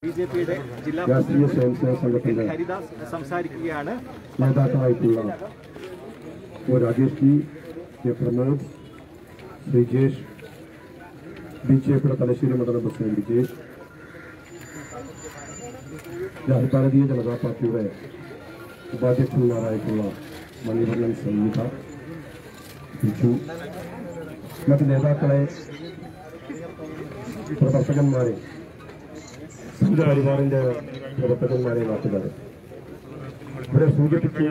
ബിജെപിയുടെ ജില്ലാ പ്രസിഡന്റ് ഹരിദാസ് സംസാരിക്കുകയാണ്. നേതാക്കളായിട്ടുള്ള രാജേഷ് ജി, പ്രമോദ്, ശ്രീജേഷ്, ബിജെപിയുടെ തലശ്ശേരി മണ്ഡലം പ്രസിഡന്റ് വിജേഷ്, ഭാരതീയ ജനതാ പാർട്ടിയുടെ ഉപാധ്യക്ഷന്മാരായിട്ടുള്ള മണിവർണ്ണൻ, സംഗീത, ബിജു, മറ്റ് നേതാക്കളെ, പ്രവർത്തകന്മാരെ, സംഘപരിവാറിന്റെ പ്രവർത്തകന്മാരെ, നാട്ടുകാരെ, ഇവിടെ സൂചിപ്പിച്ചു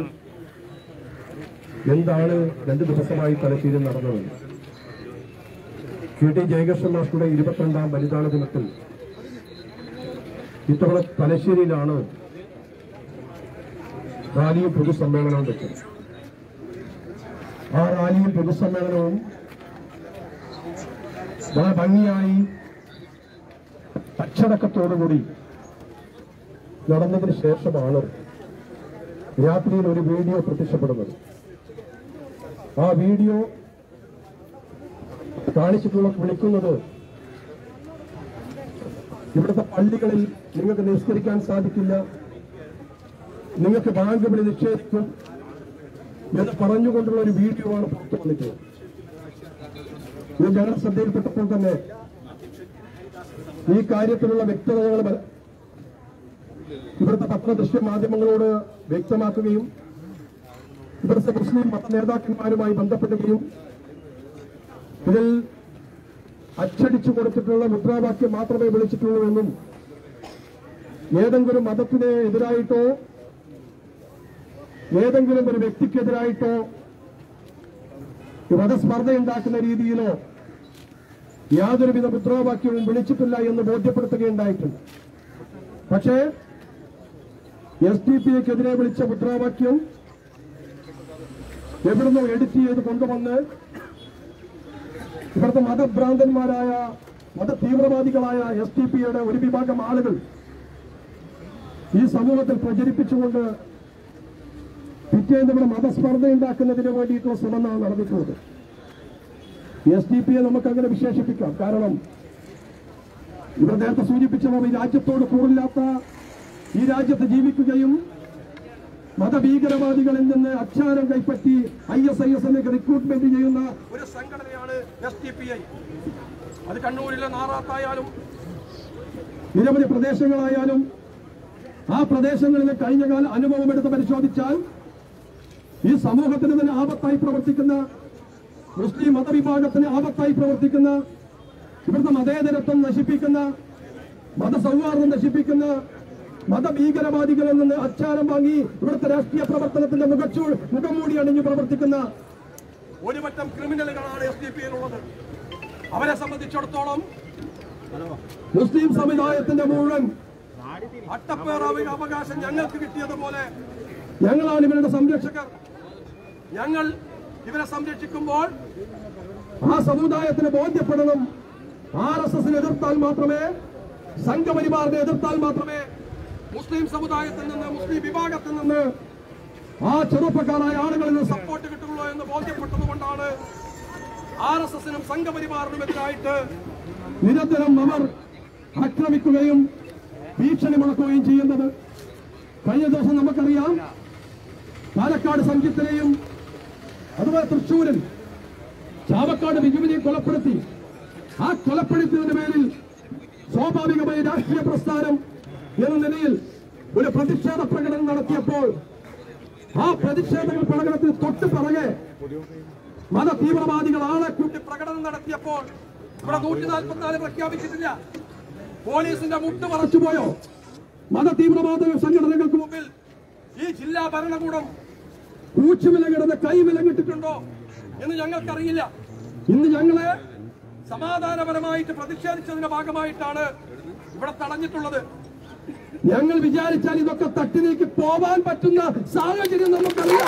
എന്താണ് 2 ദിവസമായി തലശ്ശേരി നടന്നത്. KT ജയകൃഷ്ണൻ മാസ്റ്ററുടെ 22ാം ബലിദാന ദിനത്തിൽ ഇത്തവണ തലശ്ശേരിയിലാണ് റാലിയും പൊതുസമ്മേളനവും വെച്ചത്. ആ റാലിയും പൊതുസമ്മേളനവും വളരെ ഭംഗിയായി അച്ചടക്കത്തോടുകൂടി നടന്നതിന് ശേഷമാണ് രാത്രിയിൽ ഒരു വീഡിയോ പ്രത്യക്ഷപ്പെടുന്നത്. ആ വീഡിയോ വിളിക്കുന്നത് ഇവിടുത്തെ പള്ളികളിൽ നിങ്ങൾക്ക് നിസ്കരിക്കാൻ സാധിക്കില്ല, നിങ്ങൾക്ക് ബാങ്ക് വിളി നിഷേധിക്കും എന്ന് പറഞ്ഞുകൊണ്ടുള്ള ഒരു വീഡിയോ ആണ് പുറത്തു വന്നിട്ടുള്ളത്. ഇത് ഞങ്ങളുടെ ശ്രദ്ധയിൽപ്പെട്ടപ്പോൾ തന്നെ ഈ കാര്യത്തിലുള്ള വ്യക്തത ഞങ്ങൾ ഇവിടുത്തെ പത്രദൃശ്യ മാധ്യമങ്ങളോട് വ്യക്തമാക്കുകയും ഇവിടുത്തെ മുസ്ലിം മത നേതാക്കന്മാരുമായി ബന്ധപ്പെടുകയും ഇതിൽ അച്ചടിച്ചു കൊടുത്തിട്ടുള്ള മുദ്രാവാക്യം മാത്രമേ വിളിച്ചിട്ടുള്ളൂവെന്നും ഏതെങ്കിലും മതത്തിന് എതിരായിട്ടോ ഏതെങ്കിലും ഒരു വ്യക്തിക്കെതിരായിട്ടോ മതസ്പർദ്ധയുണ്ടാക്കുന്ന രീതിയിലോ യാതൊരുവിധ മുദ്രാവാക്യവും വിളിച്ചിട്ടില്ല എന്ന് ബോധ്യപ്പെടുത്തുകയുണ്ടായിട്ടുണ്ട്. പക്ഷേ SDPIക്കെതിരെ വിളിച്ച മുദ്രാവാക്യം എവിടുന്നോ എഡിറ്റ് ചെയ്ത് കൊണ്ടുവന്ന് ഇവിടുത്തെ മതഭ്രാന്തന്മാരായ മത തീവ്രവാദികളായ SDPIയുടെ ഒരു വിഭാഗം ആളുകൾ ഈ സമൂഹത്തിൽ പ്രചരിപ്പിച്ചുകൊണ്ട് പിറ്റേന്ന് ഇവിടെ മതസ്പർദ്ധയുണ്ടാക്കുന്നതിന് വേണ്ടിയിട്ടുള്ള ശ്രമമാണ് നടന്നിട്ടുള്ളത്. SDPIയെ നമുക്കങ്ങനെ വിശേഷിപ്പിക്കാം. കാരണം ഇവിടെ നേരത്തെ സൂചിപ്പിച്ചവർ ഈ രാജ്യത്തോട് കൂറില്ലാത്ത, ഈ രാജ്യത്ത് ജീവിക്കുകയും മതഭീകരവാദികളിൽ നിന്ന് അച്ചാരം കൈപ്പറ്റി ISIS റിക്രൂട്ട്മെന്റ് ചെയ്യുന്ന ഒരു സംഘടനയാണ് SDPI. അത് കണ്ണൂരിലെ നാറാത്തായാലും നിരവധി പ്രദേശങ്ങളായാലും ആ പ്രദേശങ്ങളിലെ കഴിഞ്ഞകാല അനുഭവം എടുത്ത് പരിശോധിച്ചാൽ ഈ സമൂഹത്തിന് തന്നെ ആപത്തായി പ്രവർത്തിക്കുന്ന, മുസ്ലിം മതവിഭാഗത്തിന് ആപത്തായി പ്രവർത്തിക്കുന്ന, ഇവിടുത്തെ മതേതരത്വം നശിപ്പിക്കുന്ന, മതസൗഹാർദ്ദം നശിപ്പിക്കുന്ന മതഭീകരവാദികളിൽ നിന്ന് അച്ചാരം വാങ്ങി ഇവിടുത്തെ രാഷ്ട്രീയ പ്രവർത്തനത്തിന്റെ മുഖംമൂടി അണിഞ്ഞ് പ്രവർത്തിക്കുന്ന ഒരുപറ്റം ക്രിമിനലുകളാണ് SDPIയിലുള്ളത്. അവരെ സംബന്ധിച്ചിടത്തോളം മുസ്ലിം സമുദായത്തിന്റെ മുഴുവൻ അട്ടപ്പേർ അവകാശം ഞങ്ങൾക്ക് കിട്ടിയതുപോലെ ഞങ്ങളാണ് ഇവരുടെ സംരക്ഷകർ. ഞങ്ങൾ ഇവരെ സംരക്ഷിക്കുമ്പോൾ ആ സമുദായത്തിന് ബോധ്യപ്പെടണം, RSSനെ എതിർത്താൽ മാത്രമേ, സംഘപരിവാറിനെ എതിർത്താൽ മാത്രമേ മുസ്ലിം സമുദായത്തിൽ നിന്ന്, മുസ്ലിം വിഭാഗത്തിൽ നിന്ന്, ആ ചെറുപ്പക്കാരായ ആളുകളിൽ നിന്ന് സപ്പോർട്ട് കിട്ടുള്ളൂ എന്ന് ബോധ്യപ്പെട്ടതുകൊണ്ടാണ് RSSനും സംഘപരിവാറിനും എതിരായിട്ട് നിരന്തരം അവർ ആക്രമിക്കുകയും ഭീഷണി മുഴക്കുകയും ചെയ്യുന്നത്. കഴിഞ്ഞ ദിവസം നമുക്കറിയാം, പാലക്കാട് സംജിത്തിനെയും അതുപോലെ തൃശ്ശൂരിൽ ചാവക്കാട് ബിജുവിനെ കൊലപ്പെടുത്തി. ആ കൊലപ്പെടുത്തിയതിന്റെ പേരിൽ സ്വാഭാവികമായി രാഷ്ട്രീയ പ്രസ്ഥാനം എന്ന നിലയിൽ ഒരു പ്രതിഷേധ പ്രകടനം നടത്തിയപ്പോൾ ആ പ്രതിഷേധ പ്രകടനത്തിന് തൊട്ട് പിറകെ മത തീവ്രവാദികൾ ആളെ കൂട്ടി പ്രകടനം നടത്തിയപ്പോൾ ഇവിടെ 144 പ്രഖ്യാപിച്ചിട്ടില്ല. പോലീസിന്റെ മുട്ട് മറച്ചുപോയോ? മത തീവ്രവാദ സംഘടനകൾക്ക് മുമ്പിൽ ഈ ജില്ലാ ഭരണകൂടം കൂച്ചുവിലകിടന്ന് കൈവിലങ്ങിട്ടിട്ടുണ്ടോ എന്ന് ഞങ്ങൾക്കറിയില്ല. ഇന്ന് ഞങ്ങളെ സമാധാനപരമായിട്ട് പ്രതിഷേധിച്ചതിന്റെ ഭാഗമായിട്ടാണ് ഇവിടെ തടഞ്ഞിട്ടുള്ളത്. ഞങ്ങൾ വിചാരിച്ചാൽ ഇതൊക്കെ തട്ടി നീക്കി പോവാൻ പറ്റുന്ന സാഹചര്യം നമുക്കറിയാം.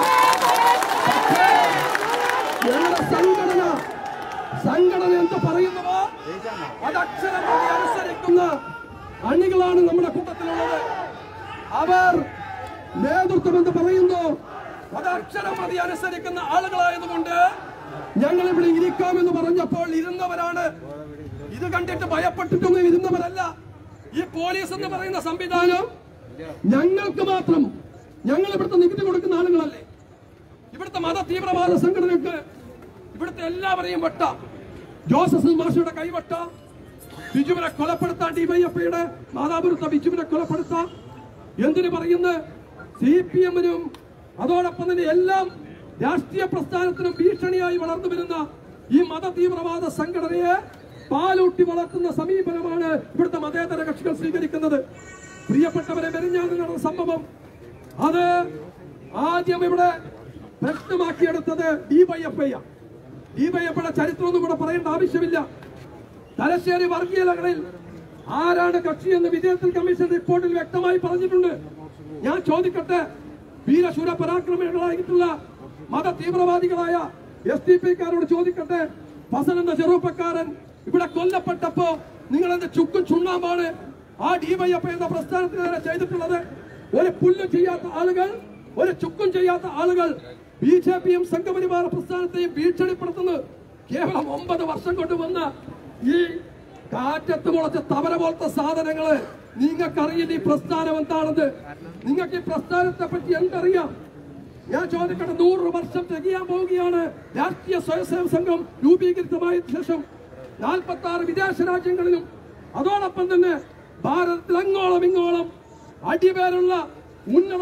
ഞങ്ങളുടെ സംഘടന എന്ത് പറയുന്നുവോ അതക്ഷരമായി അനുസരിക്കുന്ന അണികളാണ് നമ്മുടെ കൂട്ടത്തിലുള്ളത്. അവർ നേതൃത്വം എന്ന് പറയുന്നു അതക്ഷരം പ്രതി അനുസരിക്കുന്ന ആളുകളായതുകൊണ്ട് ഞങ്ങൾ ഇവിടെ ഇരിക്കാമെന്ന് പറഞ്ഞപ്പോൾ ഇരുന്നവരാണ്. ഇത് കണ്ടിട്ട് ഭയപ്പെട്ടിട്ടൊന്നും ഇരുന്നവരല്ല. ഈ പോലീസ് എന്ന് പറയുന്ന സംവിധാനം ഞങ്ങൾക്ക് മാത്രം, ഞങ്ങൾ ഇവിടുത്തെ നികുതി കൊടുക്കുന്ന ആളുകളല്ലേ, ഇവിടുത്തെ മത തീവ്രവാദ സംഘടനക്ക് ഇവിടുത്തെ എല്ലാവരെയും വെട്ട, ജോസഫ് മാഷയുടെ കൈവട്ട, ബിജുവിനെ കൊലപ്പെടുത്താൻ ഡിവൈഎഫ്ഐയുടെ മാതാപുരത്തെ ബിജുവിനെ കൊലപ്പെടുത്താൻ എന്തിനു പറയുന്നത്? CPM-നും അതോടൊപ്പം തന്നെ എല്ലാം രാഷ്ട്രീയ പ്രസ്ഥാനത്തിനും ഭീഷണിയായി വളർന്നു വരുന്ന ഈ മത തീവ്രവാദ സംഘടനയെ പാലൂട്ടി വളർത്തുന്ന സമീപനമാണ് ഇവിടുത്തെ മതേതര കക്ഷികൾ സ്വീകരിക്കുന്നത്. പ്രിയപ്പെട്ടവരെ, മെരിഞ്ഞാന്ന് നടന്ന സംഭവം അത് ആദ്യം ഇവിടെ പ്രശ്നമാക്കിയെടുത്തത് ഡിവൈഎഫ്ഐയാണ്. ഡിവൈഎഫ്ഐയുടെ ചരിത്രമൊന്നും ഇവിടെ പറയേണ്ട ആവശ്യമില്ല. തലശ്ശേരി വർഗീയതകളിൽ ആരാണ് കക്ഷിയെന്ന് വിജയത്തിൽ കമ്മീഷൻ റിപ്പോർട്ടിൽ വ്യക്തമായി പറഞ്ഞിട്ടുണ്ട്. ഞാൻ ചോദിക്കട്ടെ, വീരശൂര പരാക്രമികളായിട്ടുള്ള മത തീവ്രവാദികളായ SDP-ക്കാരോട് ചോദിക്കട്ടെ, ഫസൽ എന്ന ചെറുപ്പക്കാരൻ ഇവിടെ കൊല്ലപ്പെട്ടപ്പോ നിങ്ങൾ എന്ത് ചുക്കും ചുണ്ണാമ്പാണ് ആ ഡിവൈഎഫ്ഐ എന്ന പ്രസ്ഥാനത്തിനെതിരെ ചെയ്തിട്ടുള്ളത്? ഒരു പുല്ലും ചെയ്യാത്ത ആളുകൾ, ഒരു ചുക്കും ചെയ്യാത്ത ആളുകൾ BJP-യും സംഘപരിവാര പ്രസ്ഥാനത്തെയും ഭീഷണിപ്പെടുത്തുന്നത് കേവലം 9 വർഷം കൊണ്ട് വന്ന ഈ കാറ്റത്ത് മുളച്ച തവര പോലത്തെ സാധനങ്ങള് നിങ്ങൾക്കറിയില്ല ഈ പ്രസ്ഥാനം എന്താണെന്ന്. നിങ്ങൾക്ക് ഈ പ്രസ്ഥാനത്തെ പറ്റി എന്തറിയാം? ഞാൻ ചോദിക്കട്ടെ, 100 വർഷം തികയാൻ പോവുകയാണ് രാഷ്ട്രീയ സ്വയംസേവക സംഘം രൂപീകരിച്ചമായ ശേഷം. 46 വിദേശ രാജ്യങ്ങളിലും അതോടൊപ്പം തന്നെ ഭാരതത്തിൽ അങ്ങോളം ഇങ്ങോളം അടിപേരുള്ള ഉന്നത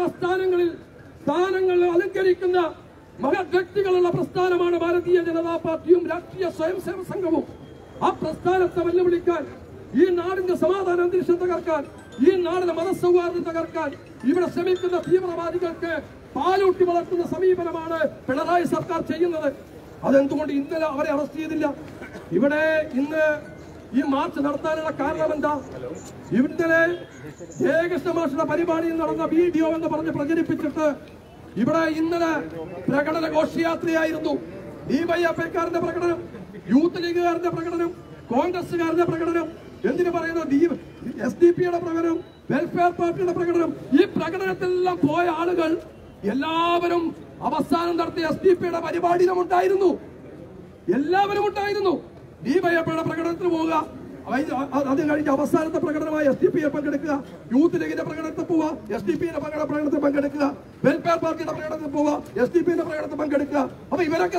സ്ഥാനങ്ങൾ അലങ്കരിക്കുന്ന മഹത് വ്യക്തികളുള്ള പ്രസ്ഥാനമാണ് ഭാരതീയ ജനതാ പാർട്ടിയും രാഷ്ട്രീയ സ്വയംസേവക സംഘവും. ആ പ്രസ്ഥാനത്തെ വെല്ലുവിളിക്കാൻ, ഈ നാടിന്റെ സമാധാന അന്തരീക്ഷം തകർക്കാൻ, ഈ നാടിന്റെ മതസൗഹാർദ്ദം തകർക്കാൻ ഇവിടെ ശ്രമിക്കുന്ന തീവ്രവാദികൾക്ക് പാലൂട്ടി വളർത്തുന്ന സമീപനമാണ് പിണറായി സർക്കാർ ചെയ്യുന്നത്. അതെന്തുകൊണ്ട് ഇന്നലെ അവരെ അറസ്റ്റ് ചെയ്തില്ല? ഇവിടെ ഇന്ന് ഈ മാർച്ച് നടത്താനുള്ള കാരണം എന്താ? ഇന്നലെ ജയകൃഷ്ണ മാഷയുടെ പരിപാടിയിൽ നടന്ന വീഡിയോ എന്ന് പറഞ്ഞ് പ്രചരിപ്പിച്ചിട്ട് ഇവിടെ ഇന്നലെ പ്രകടന ഘോഷയാത്രയായിരുന്നു. ഡിവൈഎഫ്ഐക്കാരന്റെ പ്രകടനം, യൂത്ത് ലീഗുകാരന്റെ പ്രകടനം, കോൺഗ്രസുകാരന്റെ പ്രകടനം, എന്തിനു പറയുന്നത് SDP-യുടെ പ്രകടനം, വെൽഫെയർ പാർട്ടിയുടെ പ്രകടനം. ഈ പ്രകടനത്തിലെല്ലാം പോയ ആളുകൾ എല്ലാവരും അവസാനം നടത്തിയ SDP-യുടെ പരിപാടിയിലും ഉണ്ടായിരുന്നു. എല്ലാവരും ഉണ്ടായിരുന്നു. ഡിവൈഎഫ്ഐയുടെ പ്രകടനത്തിന് പോവുക, അത് കഴിഞ്ഞ് അവസാനത്തെ പ്രകടനമായി SDP-യെ പങ്കെടുക്കുക, യൂത്ത് ലീഗിന്റെ പ്രകടനത്തിൽ പോവുക, SDP-യുടെ പ്രകടനത്തിൽ പങ്കെടുക്കുക, വെൽഫെയർ പാർട്ടിയുടെ പ്രകടനത്തിൽ പോവുക, SDP-യുടെ പ്രകടനത്തിൽ പങ്കെടുക്കുക. അപ്പൊ ഇവരൊക്കെ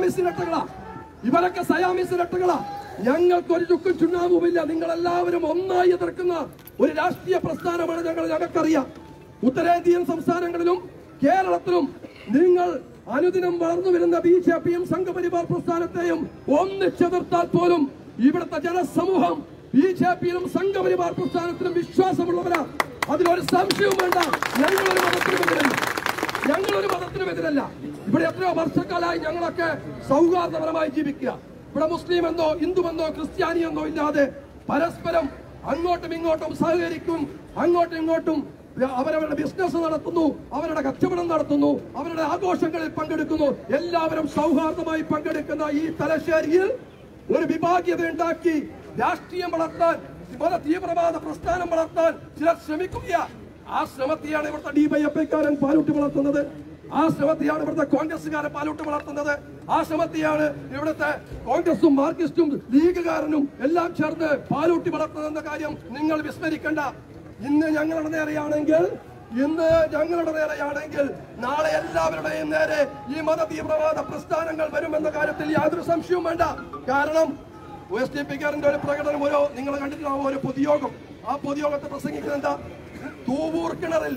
സയാമിസിരട്ടകളാ. ഞങ്ങൾക്ക് ഒരു ചുക്കും ചുണ്ണാവുമില്ല. നിങ്ങളെല്ലാവരും ഒന്നായി എതിർക്കുന്ന ഒരു രാഷ്ട്രീയ പ്രസ്ഥാനമാണ് ഞങ്ങൾക്കറിയാം. ഉത്തരേന്ത്യൻ സംസ്ഥാനങ്ങളിലും കേരളത്തിലും നിങ്ങൾ അനുദിനം വളർന്നു വരുന്ന BJP-യും സംഘപരിവാർ പ്രസ്ഥാനത്തെയും ഒന്നിച്ചെതിർത്താൽ പോലും ഇവിടുത്തെ ജനസമൂഹം BJP-യിലും സംഘപരിവാർ പ്രസ്ഥാനത്തിലും വിശ്വാസമുള്ളവരാ. അതിലൊരു സംശയവും വേണ്ട. ഞങ്ങളൊരു മതത്തിനുമെതിരല്ല. ഇവിടെ എത്രയോ വർഷക്കാലമായി ഞങ്ങളൊക്കെ സൗഹാർദ്ദപരമായി ജീവിക്കുക. ഇവിടെ മുസ്ലിം എന്നോ ഹിന്ദുവെന്നോ ക്രിസ്ത്യാനിയെന്നോ ഇല്ലാതെ പരസ്പരം അങ്ങോട്ടും ഇങ്ങോട്ടും സഹകരിക്കും, അങ്ങോട്ടും ഇങ്ങോട്ടും അവരവരുടെ ബിസിനസ് നടത്തുന്നു, അവരുടെ കച്ചവടം നടത്തുന്നു, അവരുടെ ആഘോഷങ്ങളിൽ പങ്കെടുക്കുന്നു. എല്ലാവരും സൗഹാർദ്ദമായി പങ്കെടുക്കുന്ന ഈ തലശ്ശേരിയിൽ ഒരു വിഭാഗീയത ഉണ്ടാക്കി രാഷ്ട്രീയം വളർത്താൻ, മത തീവ്രവാദ പ്രസ്ഥാനം വളർത്താൻ ചിലർ ശ്രമിക്കുക. ആ ശ്രമത്തെയാണ് ഇവിടുത്തെ ഡിവൈഎഫ്ഐക്കാരൻ പാലൂട്ടി വളർത്തുന്നത്. ആ ശ്രമത്തെയാണ് ഇവിടുത്തെ കോൺഗ്രസുകാരൻ പാലൂട്ടി വളർത്തുന്നത്. ആ ശ്രമത്തെയാണ് ഇവിടുത്തെ കോൺഗ്രസും മാർക്സിസ്റ്റും ലീഗുകാരനും എല്ലാം ചേർന്ന് പാലൂട്ടി വളർത്തുന്ന കാര്യം നിങ്ങൾ വിസ്മരിക്കേണ്ട. ഇന്ന് ഞങ്ങളുടെ നേരെയാണെങ്കിൽ നാളെ എല്ലാവരുടെയും നേരെ ഈ മത തീവ്രവാദ പ്രസ്ഥാനങ്ങൾ വരുമെന്ന കാര്യത്തിൽ യാതൊരു സംശയവും വേണ്ട. കാരണം SDP-ക്കാരന്റെ ഒരു പ്രകടനം, നിങ്ങൾ കണ്ടിട്ടുണ്ടാവും, ഒരു പൊതുയോഗം. ആ പൊതുയോഗത്തെ പ്രസംഗിക്കുന്നത് എന്താ? തൂവൂർ കിണറിൽ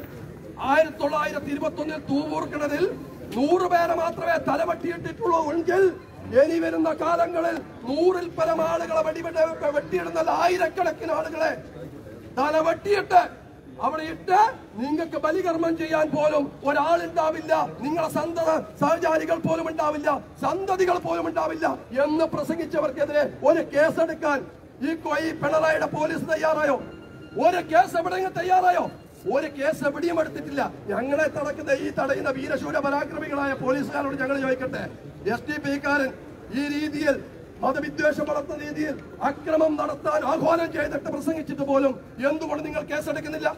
1921 തൂവൂർ കിണറിൽ 100 പേരെ മാത്രമേ തലവെട്ടിയിട്ടിട്ടുള്ളൂ എങ്കിൽ ഇനി വരുന്ന കാലങ്ങളിൽ 100-ൽ പരം ആളുകളെ വെട്ടിയിടുന്ന ആയിരക്കണക്കിന് ആളുകളെ തലവെട്ടിയിട്ട് അവിടെ ഇട്ട് നിങ്ങൾക്ക് ബലികർമ്മം ചെയ്യാൻ പോലും ഒരാളുണ്ടാവില്ല, നിങ്ങളെ സഹചാരികൾ പോലും ഉണ്ടാവില്ല, സന്തതികൾ പോലും ഉണ്ടാവില്ല എന്ന് പ്രസംഗിച്ചവർക്കെതിരെ ഒരു കേസെടുക്കാൻ ഈ പിണറായിയുടെ പോലീസ് തയ്യാറായോ? ഒരു കേസ് എവിടെയെങ്കിലും തയ്യാറായോ? ഒരു കേസ് എവിടെയും എടുത്തിട്ടില്ല. ഞങ്ങളെ തടയുന്ന വീരശൂര പരാക്രമികളായ പോലീസുകാരോട് ഞങ്ങൾ ചോദിക്കട്ടെ, SDP-ക്കാരൻ ഈ രീതിയിൽ മതവിദ്വേഷം വളർത്തുന്ന രീതിയിൽ അക്രമം നടത്താൻ ആഹ്വാനം ചെയ്തിട്ട് പ്രസംഗിച്ചിട്ട് പോലും എന്തുകൊണ്ട് നിങ്ങൾ കേസെടുക്കുന്നില്ല?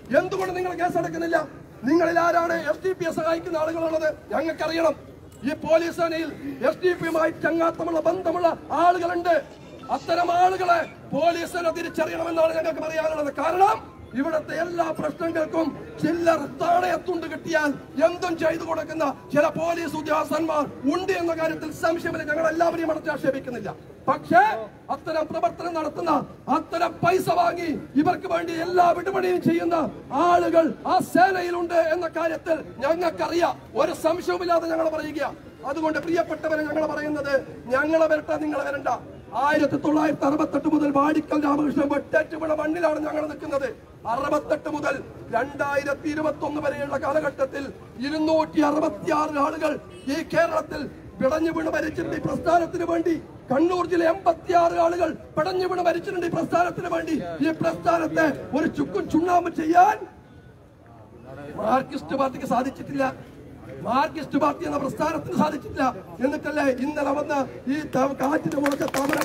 നിങ്ങളിൽ ആരാണ് SDP-യെ സഹായിക്കുന്ന ആളുകളുള്ളത്? ഞങ്ങൾക്കറിയണം. ഈ പോലീസ് സേനയിൽ SDP-യുമായി ചങ്ങാത്തമുള്ള ബന്ധമുള്ള ആളുകളുണ്ട്. അത്തരം ആളുകളെ പോലീസിനെ തിരിച്ചറിയണമെന്നാണ് ഞങ്ങൾക്ക് പറയാനുള്ളത്. കാരണം ഇവിടുത്തെ എല്ലാ പ്രശ്നങ്ങൾക്കും ചില്ലർ താണയത്തുണ്ട് കിട്ടിയാൽ എന്തും ചെയ്തു കൊടുക്കുന്ന ചില പോലീസ് ഉദ്യോഗസ്ഥന്മാർ ഉണ്ട് എന്ന കാര്യത്തിൽ സംശയമില്ല. ഞങ്ങൾ എല്ലാവരെയും അടച്ചാക്ഷേപിക്കുന്നില്ല. പക്ഷേ അത്തരം പ്രവർത്തനം നടത്തുന്ന, അത്തരം പൈസ വാങ്ങി ഇവർക്ക് വേണ്ടി എല്ലാ വിടുപണിയും ചെയ്യുന്ന ആളുകൾ ആ സേനയിലുണ്ട് എന്ന കാര്യത്തിൽ ഞങ്ങൾക്കറിയാം. ഒരു സംശയവുമില്ലാതെ ഞങ്ങൾ പറയുക. അതുകൊണ്ട് പ്രിയപ്പെട്ടവരെ, ഞങ്ങൾ പറയുന്നത് ഞങ്ങളെ വരട്ട, നിങ്ങളെ വരണ്ട. 1968 മുതൽ വാടിക്കൽ രാമകൃഷ്ണൻ വെട്ടേറ്റ് വീണ മണ്ണിലാണ് ഞങ്ങൾ നിൽക്കുന്നത്. 68 മുതൽ 2021 വരെയുള്ള കാലഘട്ടത്തിൽ 266 ആളുകൾ ഈ കേരളത്തിൽ പിടഞ്ഞു വീണ് മരിച്ചിട്ടുണ്ട് ഈ പ്രസ്ഥാനത്തിന് വേണ്ടി. കണ്ണൂർ ജില്ല 86 ആളുകൾ പിടഞ്ഞു വീണ് മരിച്ചിട്ടുണ്ട് ഈ പ്രസ്ഥാനത്തിന് വേണ്ടി. ഈ പ്രസ്ഥാനത്തെ ഒരു ചുക്കും ചുണ്ണാമ്പ് ചെയ്യാൻ മാർക്സിസ്റ്റ് പാർട്ടിക്ക് സാധിച്ചിട്ടില്ല. മാർക്സിസ്റ്റ് പാർട്ടി എന്ന പ്രസ്ഥാനത്തിന് സാധിച്ചിട്ടില്ല. എന്നിട്ടല്ലേ ഇന്നലെ വന്ന് ഈ കാറ്റിന്റെ മുളച്ച തമര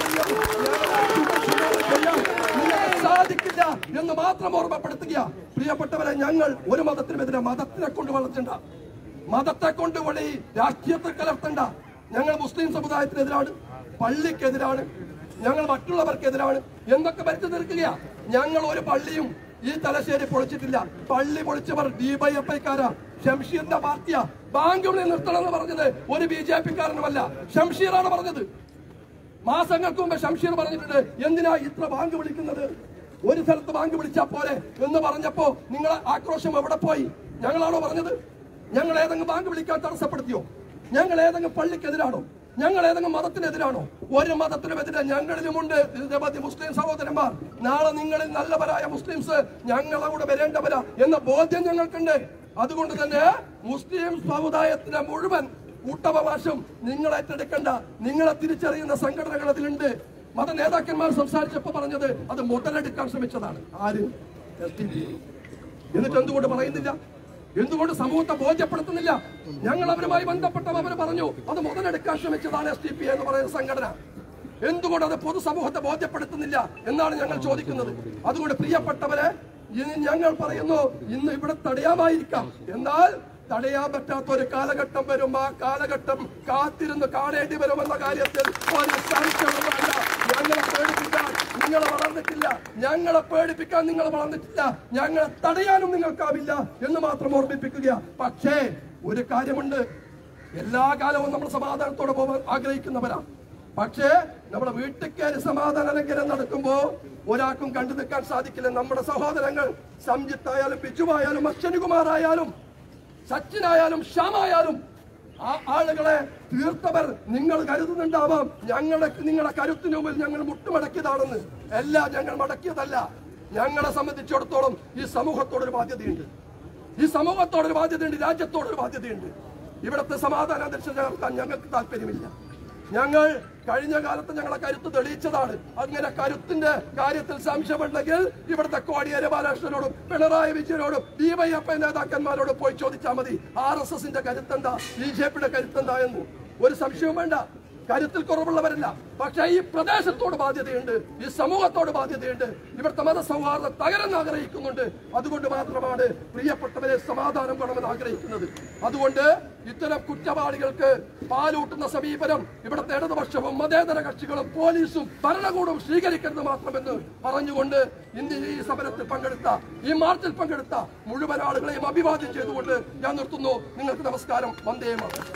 സാധിക്കില്ല എന്ന് മാത്രം ഓർമ്മപ്പെടുത്തുക. പ്രിയപ്പെട്ടവരെ, ഞങ്ങൾ ഒരു മതത്തിനുമെതിരെ. മതത്തിനെ കൊണ്ട് വളർത്തണ്ട, മതത്തെ കൊണ്ട് വഴി രാഷ്ട്രീയത്തെ കലർത്തണ്ട. ഞങ്ങൾ മുസ്ലിം സമുദായത്തിനെതിരാണ്, പള്ളിക്കെതിരാണ്, ഞങ്ങൾ മറ്റുള്ളവർക്കെതിരാണ് എന്നൊക്കെ ഭരിച്ചു തീർക്കുക. ഞങ്ങൾ ഒരു പള്ളിയും ഈ തലശ്ശേരി പൊളിച്ചിട്ടില്ല. പള്ളി പൊളിച്ചവർ ഡിവൈഎഫ്ഐക്കാരാ, ഷംഷീറിന്റെ പാർട്ടിയാ. ബാങ്ക് വിളി നിർത്തണമെന്ന് പറഞ്ഞത് ഒരു BJP-കാരനുമല്ല, ഷംഷീറാണ് പറഞ്ഞത്. മാസങ്ങൾക്ക് മുമ്പ് ഷംഷീർ പറഞ്ഞിട്ടുണ്ട്, എന്തിനാ ഇത്ര ബാങ്ക് വിളിക്കുന്നത്, ഒരു സ്ഥലത്ത് ബാങ്ക് വിളിച്ചാ പോരെ എന്ന് പറഞ്ഞപ്പോ നിങ്ങളെ ആക്രോശം എവിടെ പോയി? ഞങ്ങളാണോ പറഞ്ഞത്? ഞങ്ങൾ ഏതെങ്കിലും ബാങ്ക് വിളിക്കാൻ തടസ്സപ്പെടുത്തിയോ? ഞങ്ങൾ ഏതെങ്കിലും പള്ളിക്കെതിരാണോ? ഞങ്ങൾ ഏതെങ്കിലും മതത്തിനെതിരാണോ? ഒരു മതത്തിനുമെതിരെ ഞങ്ങളിലുമുണ്ട് നിരവധി മുസ്ലിം സഹോദരന്മാർ. നാളെ നിങ്ങളിൽ നല്ലവരായ മുസ്ലിംസ് ഞങ്ങളെ കൂടെ വരേണ്ടവരാ എന്ന ബോധ്യം ഞങ്ങൾക്കുണ്ട്. അതുകൊണ്ട് തന്നെ മുസ്ലിം സമുദായത്തിന്റെ മുഴുവൻ കൂട്ടവകാശം നിങ്ങൾ ഏറ്റെടുക്കേണ്ട. നിങ്ങളെ തിരിച്ചറിയുന്ന സംഘടനകൾ അതിലുണ്ട്. മത നേതാക്കന്മാർ സംസാരിച്ചപ്പോ പറഞ്ഞത് അത് മുതലെടുക്കാൻ ശ്രമിച്ചതാണ്. ആര്? SDPI. എന്നിട്ട് എന്തുകൊണ്ട് പറയുന്നില്ല? എന്തുകൊണ്ട് സമൂഹത്തെ ബോധ്യപ്പെടുത്തുന്നില്ല? ഞങ്ങൾ അവരുമായി ബന്ധപ്പെട്ടവർ അവർ പറഞ്ഞു അത് മുതലെടുക്കാൻ ശ്രമിച്ചതാണ് SDPI എന്ന് പറയുന്ന സംഘടന. എന്തുകൊണ്ട് അത് പൊതുസമൂഹത്തെ ബോധ്യപ്പെടുത്തുന്നില്ല എന്നാണ് ഞങ്ങൾ ചോദിക്കുന്നത്. അതുകൊണ്ട് പ്രിയപ്പെട്ടവരെ, ഇനി ഞങ്ങൾ പറയുന്നു, ഇന്ന് ഇവിടെ തടയാമായിരിക്കാം, എന്നാൽ തടയാൻ പറ്റാത്ത ഒരു കാലഘട്ടം വരും. ആ കാലഘട്ടം കാത്തിരുന്ന് കാണേണ്ടി വരുമെന്ന കാര്യത്തിൽ ഒരു സംശയവുമില്ല. ഞങ്ങളെ പേടിപ്പിക്കാൻ നിങ്ങൾ വളർന്നിട്ടില്ല, ഞങ്ങളെ പേടിപ്പിക്കാൻ നിങ്ങൾ വളർന്നിട്ടില്ല, ഞങ്ങളെ തടയാനും നിങ്ങൾക്കാവില്ല എന്ന് മാത്രം ഓർമ്മിപ്പിക്കുക. പക്ഷേ ഒരു കാര്യമുണ്ട്, എല്ലാ കാലവും നമ്മൾ സമാധാനത്തോടെ പോകാൻ ആഗ്രഹിക്കുന്നവരാണ്. പക്ഷേ നമ്മുടെ വീട്ടിൽ കയറി സമാധാന ലംഘനം നടക്കുമ്പോ ഒരാൾക്കും കണ്ടു നിൽക്കാൻ സാധിക്കില്ല. നമ്മുടെ സഹോദരങ്ങൾ സംജിത്തായാലും ബിജുവായാലും അശ്വനികുമാറായാലും സച്ചിനായാലും ശ്യാമായാലും ആ ആളുകളെ തീർത്തവർ നിങ്ങൾ കരുതുന്നുണ്ടാവാം നിങ്ങളുടെ കരുത്തിന് മുമ്പിൽ ഞങ്ങൾ മുട്ടുമടക്കിയതാണെന്ന്. എല്ലാം ഞങ്ങൾ മടക്കിയതല്ല. ഞങ്ങളെ സംബന്ധിച്ചിടത്തോളം ഈ സമൂഹത്തോടൊരു ബാധ്യതയുണ്ട്, ഈ സമൂഹത്തോടൊരു ബാധ്യതയുണ്ട്, രാജ്യത്തോടൊരു ബാധ്യതയുണ്ട്. ഇവിടുത്തെ സമാധാന അന്തരീക്ഷം ചേർക്കാൻ ഞങ്ങൾക്ക് താല്പര്യമില്ല. ഞങ്ങൾ കഴിഞ്ഞ കാലത്ത് ഞങ്ങളെ കരുത്ത് തെളിയിച്ചതാണ്. അങ്ങനെ കരുത്തിന്റെ കാര്യത്തിൽ സംശയമുണ്ടെങ്കിൽ ഇവിടുത്തെ കോടിയേരി ബാലകൃഷ്ണനോടും പിണറായി വിജയനോടും ഡിവൈഎഫ്ഐ നേതാക്കന്മാരോടും പോയി ചോദിച്ചാൽ മതി. RSSന്റെ കരുത്തെന്താ, BJPയുടെ കരുത്തെന്താ എന്ന്. ഒരു സംശയവും വേണ്ട. കരുത്തിൽ കുറവുള്ളവരല്ല. പക്ഷേ ഈ പ്രദേശത്തോട് ബാധ്യതയുണ്ട്, ഈ സമൂഹത്തോട് ബാധ്യതയുണ്ട്. ഇവിടുത്തെ മതസൗഹാർദ്ദം തകരാൻ ആഗ്രഹിക്കുന്നുണ്ട്. അതുകൊണ്ട് മാത്രമാണ് പ്രിയപ്പെട്ടവരെ സമാധാനം വേണമെന്ന് ആഗ്രഹിക്കുന്നത്. അതുകൊണ്ട് ഇത്തരം കുറ്റവാളികൾക്ക് പാലൂട്ടുന്ന സമീപനം ഇവിടുത്തെ ഇടതുപക്ഷവും മതേതര കക്ഷികളും പോലീസും ഭരണകൂടവും സ്വീകരിക്കരുത് മാത്രമെന്ന് പറഞ്ഞുകൊണ്ട് ഇന്ന് ഈ സമരത്തിൽ പങ്കെടുത്ത, ഈ മാർച്ചിൽ പങ്കെടുത്ത മുഴുവൻ ആളുകളെയും അഭിവാദ്യം ചെയ്തുകൊണ്ട് ഞാൻ നിർത്തുന്നു. നിങ്ങൾക്ക് നമസ്കാരം. വന്ദേ മാതരം.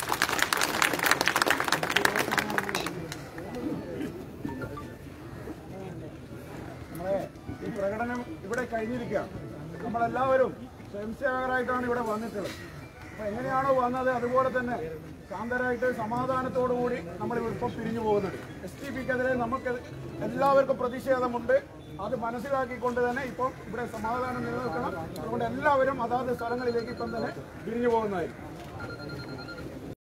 ഈ പ്രകടനം ഇവിടെ കഴിഞ്ഞിരിക്കുക. നമ്മളെല്ലാവരും സ്വയംസേവകരായിട്ടാണ് ഇവിടെ വന്നിട്ടുള്ളത്. അപ്പോൾ എങ്ങനെയാണോ വന്നത് അതുപോലെ തന്നെ ശാന്തരായിട്ട് സമാധാനത്തോടുകൂടി നമ്മൾ ഇപ്പം പിരിഞ്ഞു പോകുന്നത്. SDPക്കെതിരെ നമുക്ക് എല്ലാവർക്കും പ്രതിഷേധമുണ്ട്. അത് മനസ്സിലാക്കിക്കൊണ്ട് തന്നെ ഇപ്പം ഇവിടെ സമാധാനം നിലനിൽക്കണം. അതുകൊണ്ട് എല്ലാവരും അതാത് സ്ഥലങ്ങളിലേക്ക് ഇപ്പം തന്നെ പിരിഞ്ഞു പോകുന്നതായിരിക്കും.